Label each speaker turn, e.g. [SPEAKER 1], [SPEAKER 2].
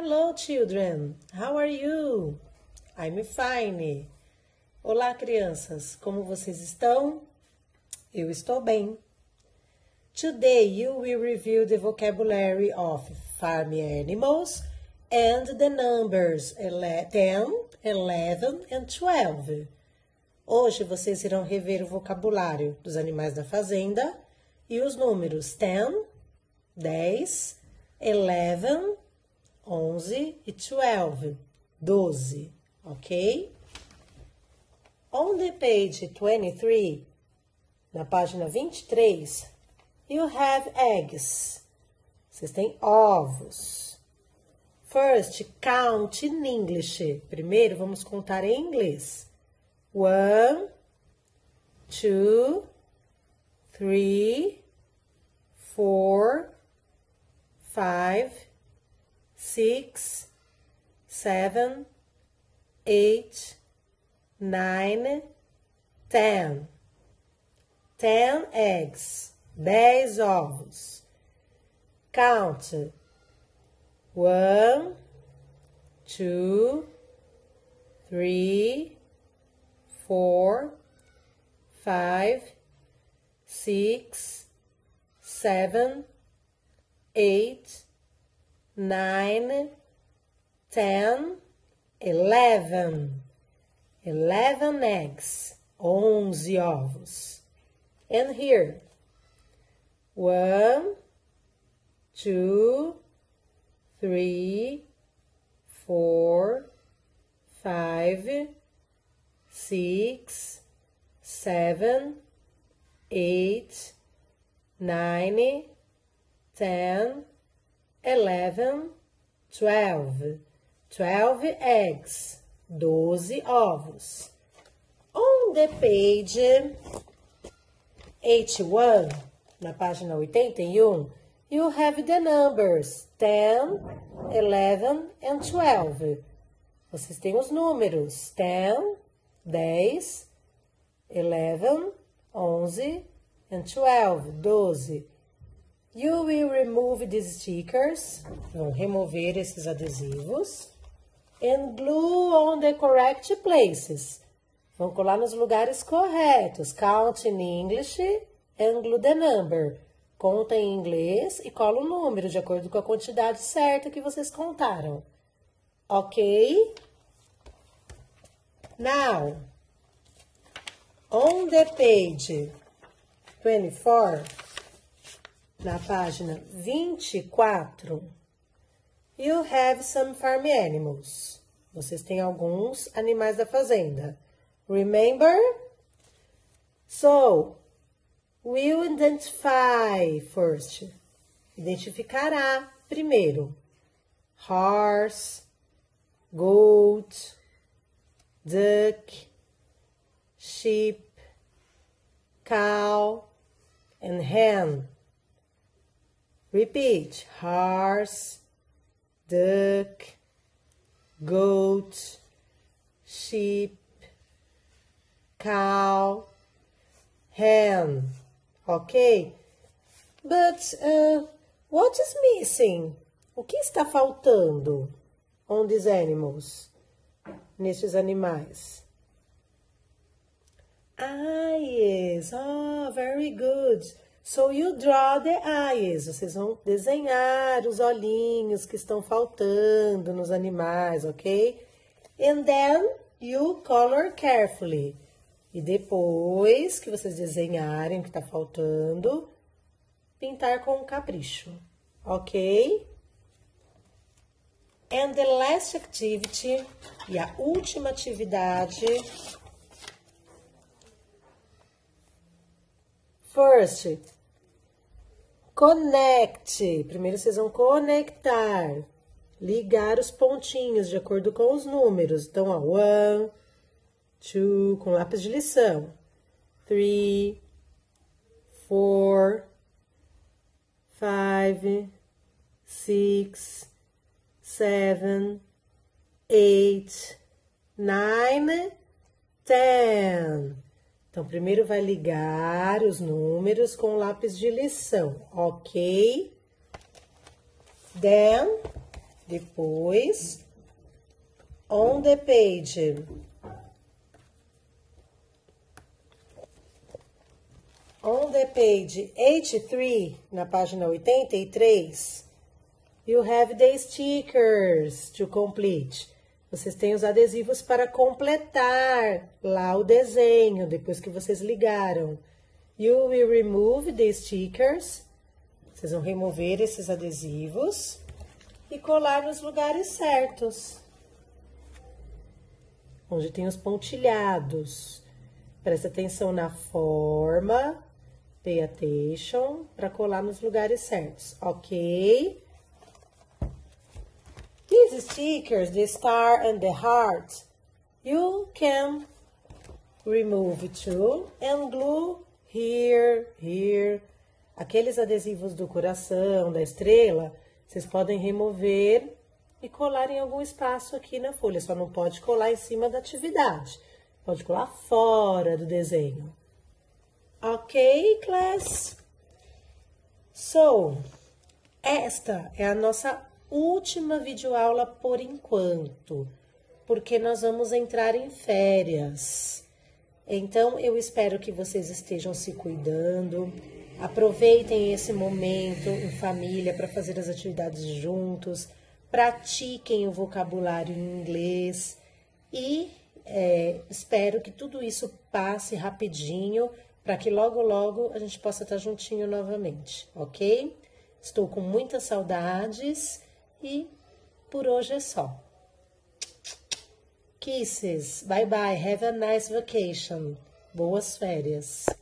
[SPEAKER 1] Hello, children. How are you? I'm fine. Olá, crianças. Como vocês estão? Eu estou bem. Today you will review the vocabulary of farm animals and the numbers 10, 11 and 12. Hoje vocês irão rever o vocabulário dos animais da fazenda e os números 10, 10, 11, 11 e 12, 12, ok? On the page 23, na página 23, you have eggs. Vocês têm ovos. First, count in English. Primeiro, vamos contar em inglês. 1, 2, 3, 4, 5, 6, 7, 8, 9, 10. 10 eggs. 10 ovos. Count. 1, 2, 3, 4, 5, 6, 7, 8, 9, 10, 11. 11 eggs. 11 ovos. And here. 1, 2, 3, 4, 5, 6, 7, 8, 9, 10, 11, 12. 12 eggs. 12 ovos. On the page 81, na página 81, you have the numbers 10, 11 and 12. Vocês têm os números 10, 10, 11, 11 and 12, 12. You will remove these stickers, vão remover esses adesivos, and glue on the correct places. Vão colar nos lugares corretos. Count in English and glue the number. Conta em inglês e cola o número de acordo com a quantidade certa que vocês contaram. Ok? Now, on the page 24, na página 24, you have some farm animals. Vocês têm alguns animais da fazenda. Remember? So, we'll identify first. Identificará primeiro. Horse, goat, duck, sheep, cow, and hen. Repeat. Horse, duck, goat, sheep, cow, hen. Ok? But what is missing? O que está faltando on these animals? Nestes animais. Eyes. Oh, very good. So you draw the eyes. Vocês vão desenhar os olhinhos que estão faltando nos animais, ok? And then you color carefully. E depois que vocês desenharem o que está faltando, pintar com capricho, ok? And the last activity, e a última atividade. First, connect. Primeiro vocês vão conectar, ligar os pontinhos de acordo com os números. Então, ó, 1, 2, com lápis de lição. 3, 4, 5, 6, 7, 8, 9, 10. Então, primeiro vai ligar os números com lápis de lição, ok? Then, Depois, on the page 83, na página 83, you have the stickers to complete. Vocês têm os adesivos para completar lá o desenho, depois que vocês ligaram. You will remove the stickers. Vocês vão remover esses adesivos e colar nos lugares certos. Onde tem os pontilhados. Presta atenção na forma. Pay attention para colar nos lugares certos, ok? These stickers, the star and the heart, you can remove too and glue here, here. Aqueles adesivos do coração, da estrela, vocês podem remover e colar em algum espaço aqui na folha. Só não pode colar em cima da atividade. Pode colar fora do desenho. Ok, class? So, esta é a nossa última videoaula por enquanto, porque nós vamos entrar em férias. Então, eu espero que vocês estejam se cuidando, aproveitem esse momento em família para fazer as atividades juntos, pratiquem o vocabulário em inglês e espero que tudo isso passe rapidinho para que logo, logo a gente possa estar juntinho novamente, ok? Estou com muitas saudades e por hoje é só. Kisses, bye bye, have a nice vacation. Boas férias.